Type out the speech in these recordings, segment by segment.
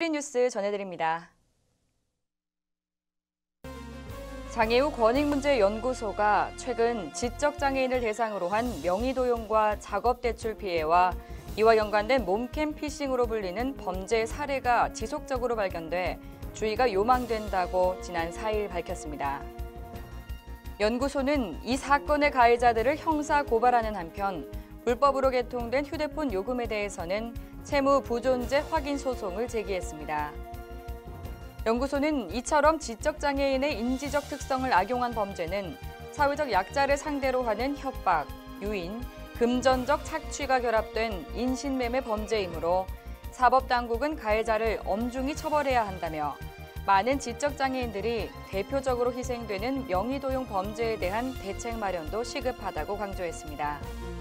뉴스 전해드립니다. 장애우 권익문제연구소가 최근 지적장애인을 대상으로 한 명의도용과 작업대출 피해와 이와 연관된 몸캠 피싱으로 불리는 범죄 사례가 지속적으로 발견돼 주의가 요망된다고 지난 4일 밝혔습니다. 연구소는 이 사건의 가해자들을 형사 고발하는 한편 불법으로 개통된 휴대폰 요금에 대해서는 채무 부존재 확인 소송을 제기했습니다. 연구소는 이처럼 지적장애인의 인지적 특성을 악용한 범죄는 사회적 약자를 상대로 하는 협박, 유인, 금전적 착취가 결합된 인신매매 범죄이므로 사법당국은 가해자를 엄중히 처벌해야 한다며 많은 지적장애인들이 대표적으로 희생되는 명의도용 범죄에 대한 대책 마련도 시급하다고 강조했습니다.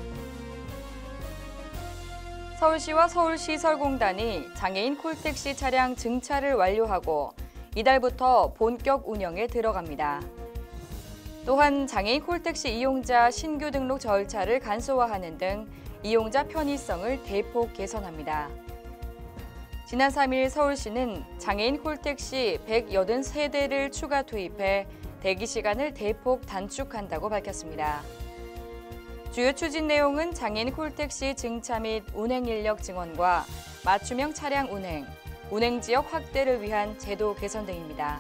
서울시와 서울시설공단이 장애인 콜택시 차량 증차를 완료하고 이달부터 본격 운영에 들어갑니다. 또한 장애인 콜택시 이용자 신규 등록 절차를 간소화하는 등 이용자 편의성을 대폭 개선합니다. 지난 3일 서울시는 장애인 콜택시 183대를 추가 투입해 대기 시간을 대폭 단축한다고 밝혔습니다. 주요 추진 내용은 장애인 콜택시 증차 및 운행 인력 증원과 맞춤형 차량 운행, 운행 지역 확대를 위한 제도 개선 등입니다.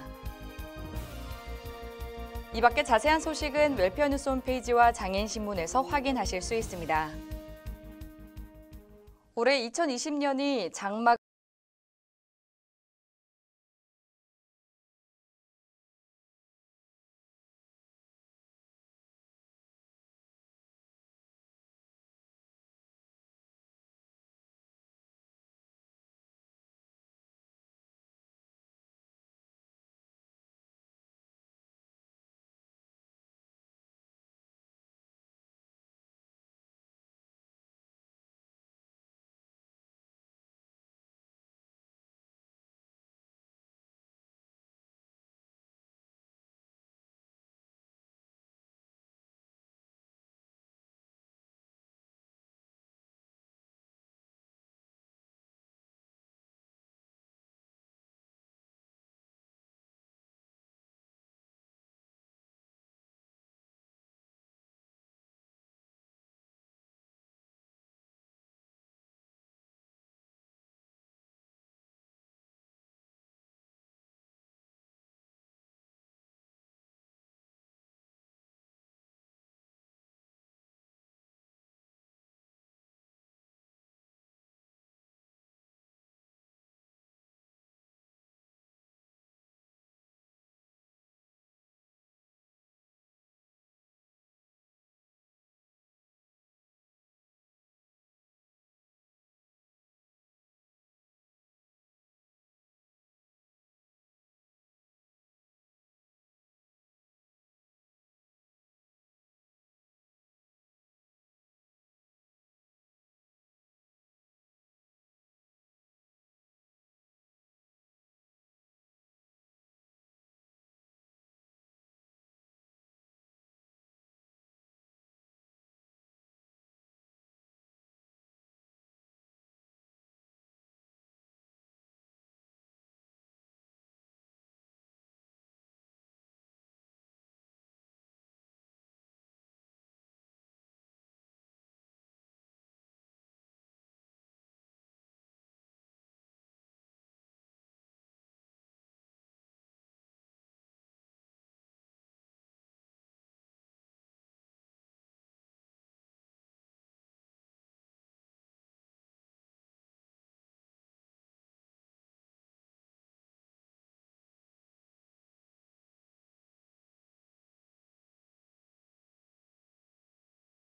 이 밖에 자세한 소식은 웰페어뉴스 홈페이지와 장애인신문에서 확인하실 수 있습니다. 올해 2020년이 장막